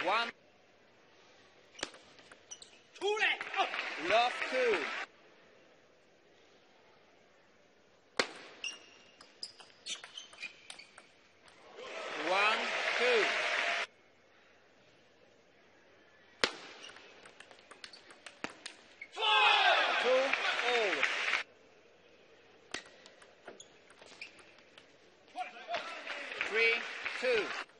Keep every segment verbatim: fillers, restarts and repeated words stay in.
One. Two leg. Love two. One, two. Two all. Three, two.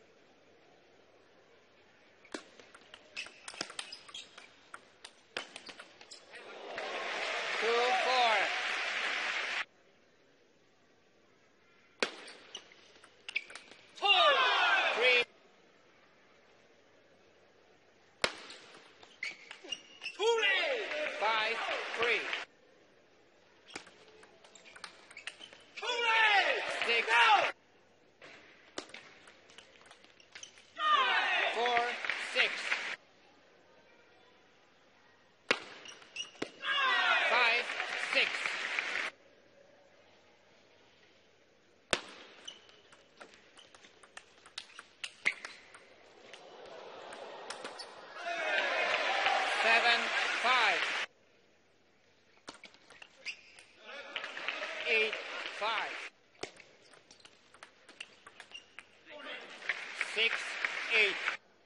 Two, four. Three. Two leg. Five, three. Two leg. Six. Go. Four, six. Five, six. Seven, five. Eight, five. Six, eight.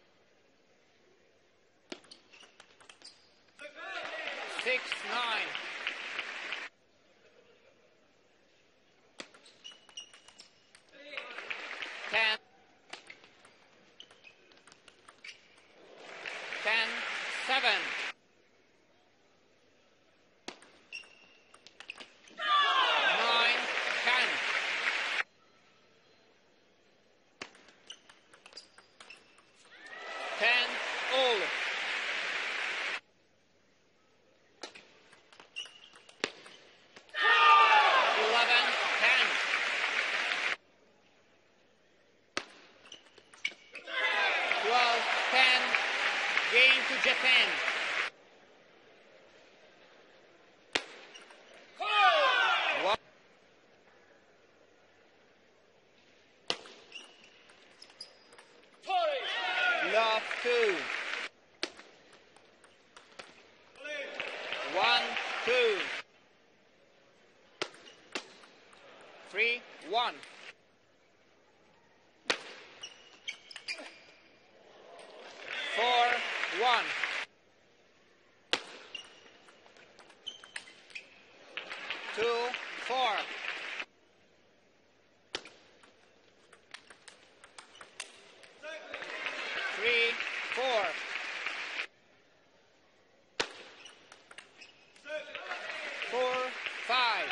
Six, nine. Ten. Ten, seven. Nine, ten. Ten, all. Eleven, ten. Twelve, ten. Game to Japan. One. Love two. One, two. Three, one. Four, one. Two, four. Three, four. Four, five.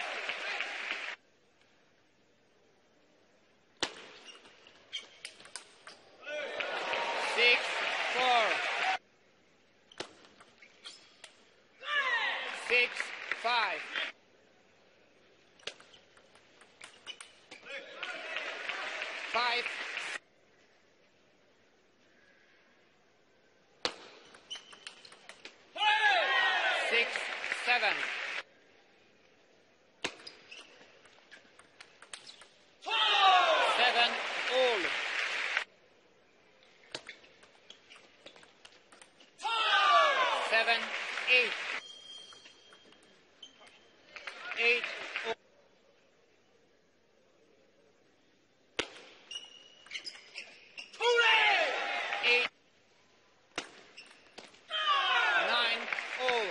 Six, four. Six, five. Five. Six, seven. Seven, all. Seven, eight. Eight, all. Eight. Nine, all.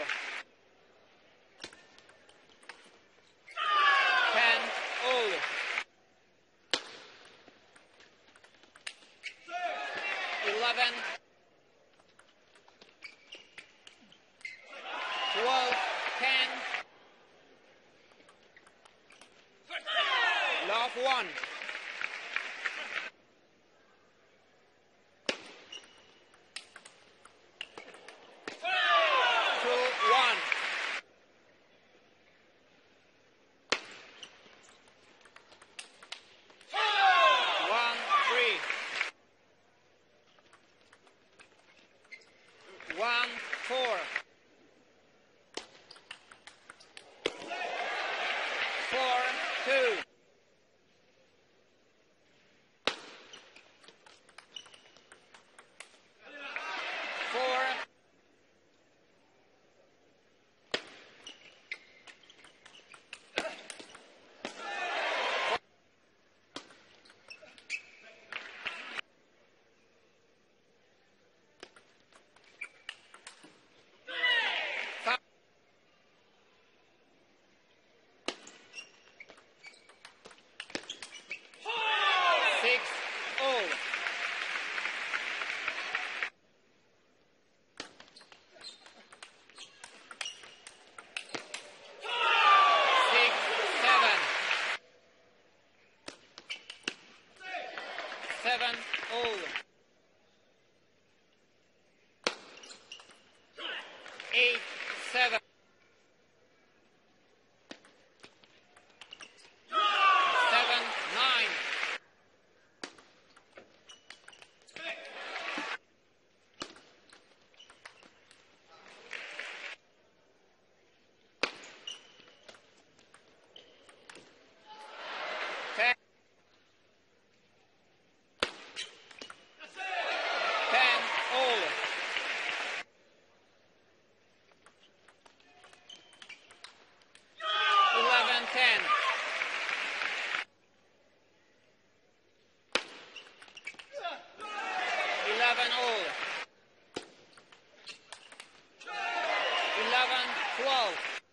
Ten, all. Eleven. Twelve, ten. Love one. Two, one. One, three. seven all. Eight seven. Seven nine. Ten. Ten all. Eleven ten. Eleven all. Eleven twelve.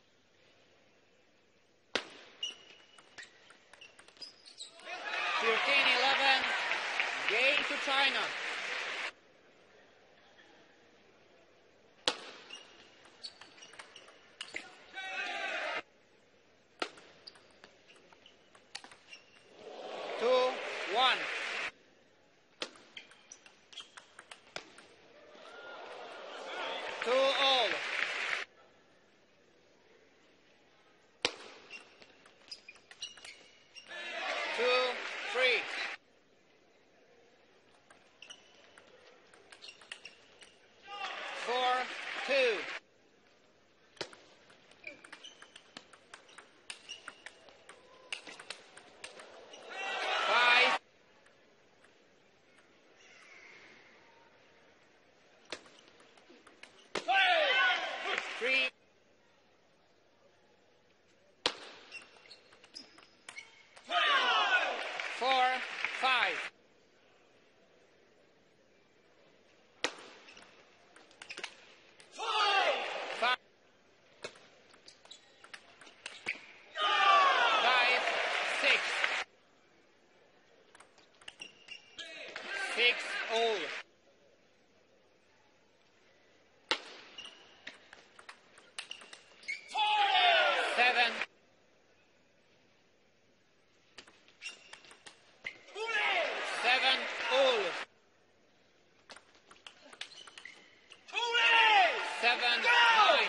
Thirteen eleven. Game to China. Two one. Two all. Two three. Four two. Five. Three. Four five. Five. Five six. Six all. Seven. Seven all. Seven nine.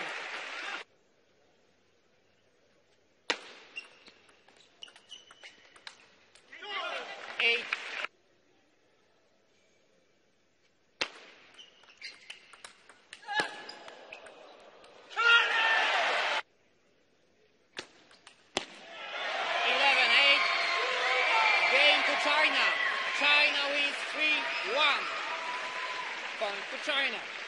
Eight. Eleven eight. Game to China. China wins three one. Point to China.